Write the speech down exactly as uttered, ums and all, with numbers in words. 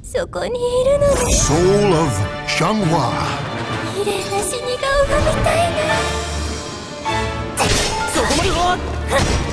そこにいるのね。 Soul of Changhua。 綺麗な死に顔が見たいな。 そこまでは